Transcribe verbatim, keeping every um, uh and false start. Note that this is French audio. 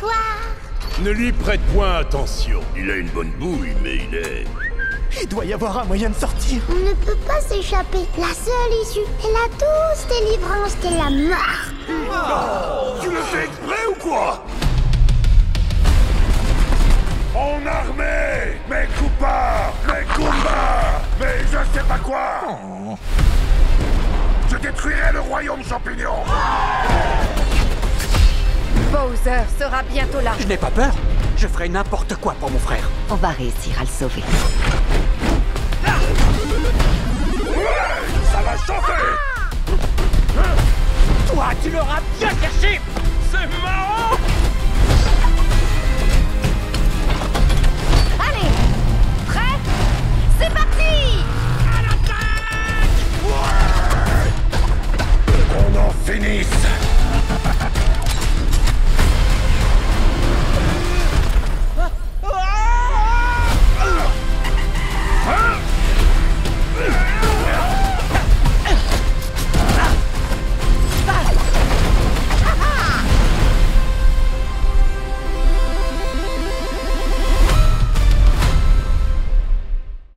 victoire. Ne lui prête point attention. Il a une bonne bouille, mais il est... Il doit y avoir un moyen de sortir. On ne peut pas s'échapper. La seule issue est la douce délivrance de la mort. Oh, tu le fais exprès ou quoi? En armée, mes coupas, mes combats, mais je sais pas quoi. Oh. Je détruirai le royaume champignon. Bowser sera bientôt là. Je n'ai pas peur. Je ferai n'importe quoi pour mon frère. On va réussir à le sauver. Ouais, ça va chauffer. Toi, tu l'auras bien cherché. C'est marrant.